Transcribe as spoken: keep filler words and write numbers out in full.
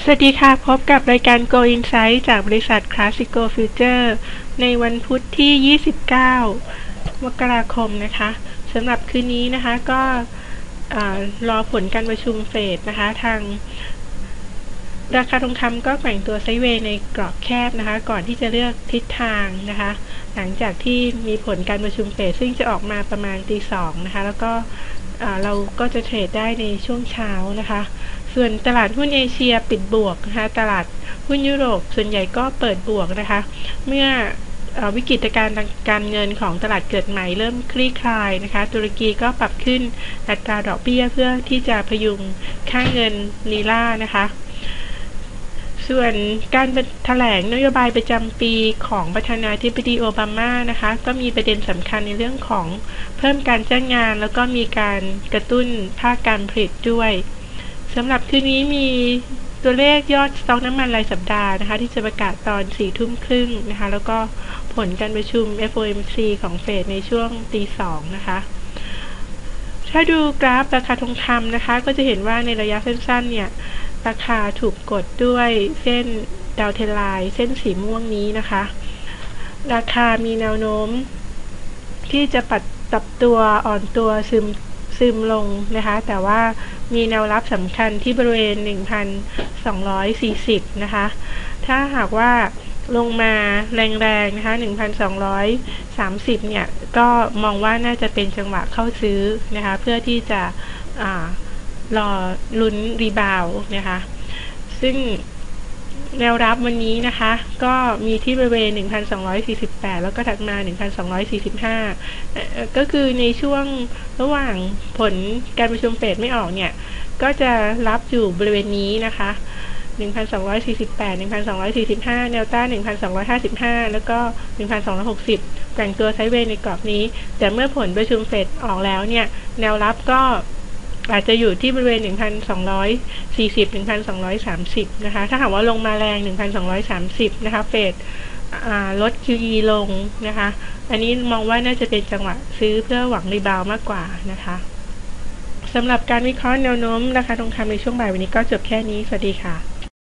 สวัสดีค่ะพบกับรายการ Go Insight จากบริษัท Classico Future ในวันพุธที่ ยี่สิบเก้า มกราคมนะคะสำหรับคืนนี้นะคะก็รอผลการประชุมเฟดนะคะทางราคาทองคำก็แกว่งตัวไซด์เวย์ในกรอบแคบนะคะก่อนที่จะเลือกทิศทางนะคะหลังจากที่มีผลการประชุมเฟดซึ่งจะออกมาประมาณตีสองนะคะแล้วก็เราก็จะเทรดได้ในช่วงเช้านะคะส่วนตลาดหุ้นเอเชียปิดบวกนะคะตลาดหุ้นยุโรปส่วนใหญ่ก็เปิดบวกนะคะเมื่อวิกฤตการณ์การเงินของตลาดเกิดใหม่เริ่มคลี่คลายนะคะตุรกีก็ปรับขึ้นอัตราดอกเบี้ยเพื่อที่จะพยุงค่าเงินลีลานะคะส่วนการแถลงนโยบายประจำปีของประธานาธิบดีโอบามานะคะก็มีประเด็นสำคัญในเรื่องของเพิ่มการจ้างงานแล้วก็มีการกระตุ้นภาคการผลิตด้วยสำหรับคืนนี้มีตัวเลขยอดสต็อกน้ำมันรายสัปดาห์นะคะที่จะประกาศตอนสี่ทุ่มครึ่งนะคะแล้วก็ผลการประชุม เอฟ โอ เอ็ม ซี ของเฟดในช่วงตีสองนะคะถ้าดูกราฟราคาทองคำนะคะก็จะเห็นว่าในระยะสั้นๆเนี่ยราคาถูกกดด้วยเส้นดาวเทนไลน์เส้นสีม่วงนี้นะคะราคามีแนวโน้มที่จะปรับตัวอ่อนตัวซึมซึมลงนะคะแต่ว่ามีแนวรับสำคัญที่บริเวณ หนึ่งพันสองร้อยสี่สิบ นะคะถ้าหากว่าลงมาแรงๆนะคะ หนึ่งพันสองร้อยสามสิบ เนี่ยก็มองว่าน่าจะเป็นจังหวะเข้าซื้อนะคะเพื่อที่จะอ่ารอลุ้นรีบาวนะคะซึ่งแนวรับวันนี้นะคะก็มีที่บริเวณ หนึ่งพันสองร้อยสี่สิบแปด แล้วก็ถัดมา หนึ่งพันสองร้อยสี่สิบห้า ก็คือในช่วงระหว่างผลการประชุมเฟดไม่ออกเนี่ยก็จะรับอยู่บริเวณนี้นะคะ หนึ่งพันสองร้อยสี่สิบแปด หนึ่งพันสองร้อยสี่สิบห้า แนวต้าน หนึ่งพันสองร้อยห้าสิบห้า แล้วก็ หนึ่งพันสองร้อยหกสิบ แกว่งตัวไซด์เวย์ในกรอบนี้แต่เมื่อผลประชุมเฟดออกแล้วเนี่ยแนวรับก็อาจจะอยู่ที่บริเวณ หนึ่งพันสองร้อยสี่สิบ หนึ่งพันสองร้อยสามสิบ นะคะถ้าหากว่าลงมาแรง หนึ่งพันสองร้อยสามสิบ นะคะเฟดลด คิว อี ลงนะคะอันนี้มองว่าน่าจะเป็นจังหวะซื้อเพื่อหวังรีบาวมากกว่านะคะสำหรับการวิเคราะห์แนวโน้มราคาทองคำในช่วงบ่ายวันนี้ก็จบแค่นี้สวัสดีค่ะ